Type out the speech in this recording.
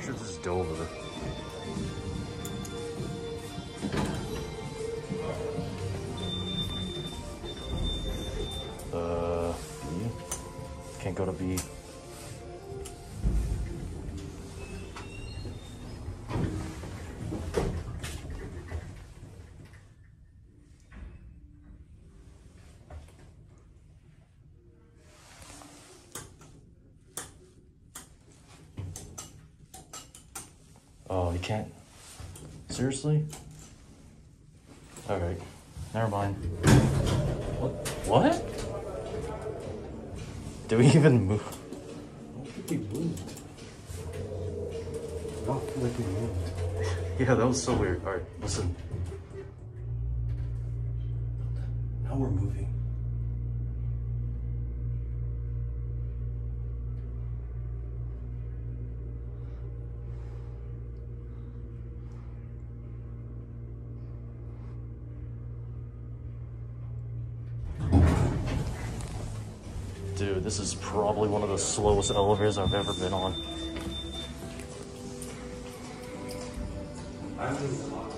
Pretty sure this is Dover. B? Can't go to B. Oh, you can't? Seriously? Alright, never mind. What? Did we even move? I don't think we moved. I don't feel like we moved. Yeah, that was so weird. Alright, listen. Now we're moving. Dude, this is probably one of the slowest elevators I've ever been on. I'm